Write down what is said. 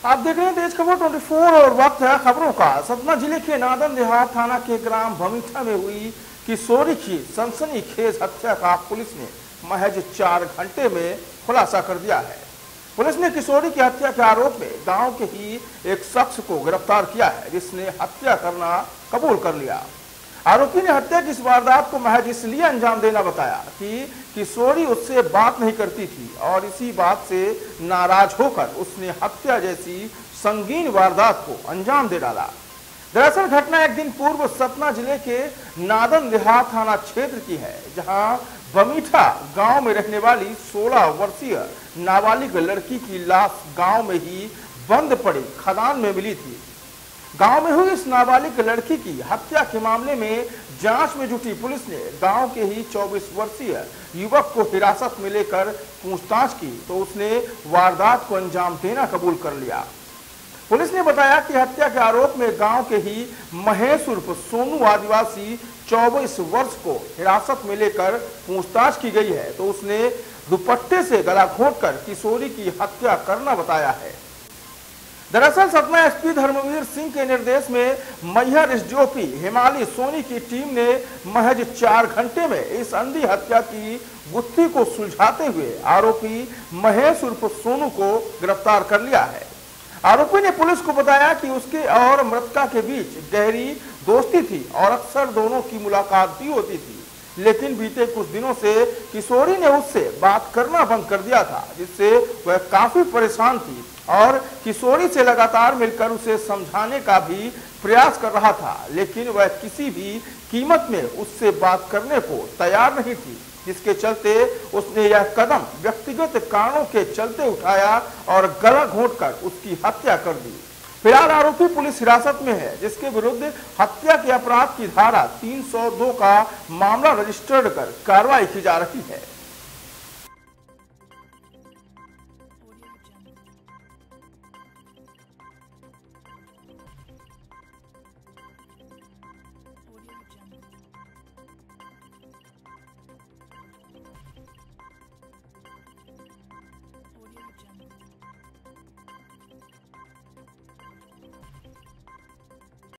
आप देख रहे हैं देश खबर 24 और वक्त है खबरों का। सतना जिले के नादन देहात थाना के ग्राम भमीठा में हुई किशोरी की सनसनीखेज हत्या का पुलिस ने महज 4 घंटे में खुलासा कर दिया है। पुलिस ने किशोरी की हत्या के आरोप में गांव के ही एक शख्स को गिरफ्तार किया है, जिसने हत्या करना कबूल कर लिया। आरोपी ने हत्या की इस वारदात को महज इसलिए अंजाम देना बताया कि किशोरी उससे बात नहीं करती थी और इसी बात से नाराज होकर उसने हत्या जैसी संगीन वारदात को अंजाम दे डाला। दरअसल घटना एक दिन पूर्व सतना जिले के नादन देहात थाना क्षेत्र की है, जहां भमीठा गांव में रहने वाली 16 वर्षीय नाबालिग लड़की की लाश गांव में ही बंद पड़ी खदान में मिली थी। गांव में हुई इस नाबालिग लड़की की हत्या के मामले में जांच में जुटी पुलिस ने गांव के ही 24 वर्षीय युवक को हिरासत में लेकर पूछताछ की तो उसने वारदात को अंजाम देना कबूल कर लिया। पुलिस ने बताया कि हत्या के आरोप में गांव के ही महेश उर्फ सोनू आदिवासी 24 वर्ष को हिरासत में लेकर पूछताछ की गई है तो उसने दुपट्टे से गला घोंटकर किशोरी की हत्या करना बताया है। दरअसल सतना एसपी धर्मवीर सिंह के निर्देश में मैहर एसडीओपी हिमालय सोनी की टीम ने महज 4 घंटे में इस अंधी हत्या की गुत्थी को सुलझाते हुए आरोपी महेश उर्फ सोनू को गिरफ्तार कर लिया है। आरोपी ने पुलिस को बताया कि उसके और मृतका के बीच गहरी दोस्ती थी और अक्सर दोनों की मुलाकात भी होती थी, लेकिन बीते कुछ दिनों से किशोरी ने उससे बात करना बंद कर दिया था, जिससे वह काफी परेशान थी और किशोरी से लगातार मिलकर उसे समझाने का भी प्रयास कर रहा था, लेकिन वह किसी भी कीमत में उससे बात करने को तैयार नहीं थी, जिसके चलते उसने यह कदम व्यक्तिगत कारणों के चलते उठाया और गला घोंटकर उसकी हत्या कर दी। फिलहाल आरोपी पुलिस हिरासत में है, जिसके विरुद्ध हत्या के अपराध की धारा 302 का मामला रजिस्टर्ड कर कार्रवाई की जा रही है।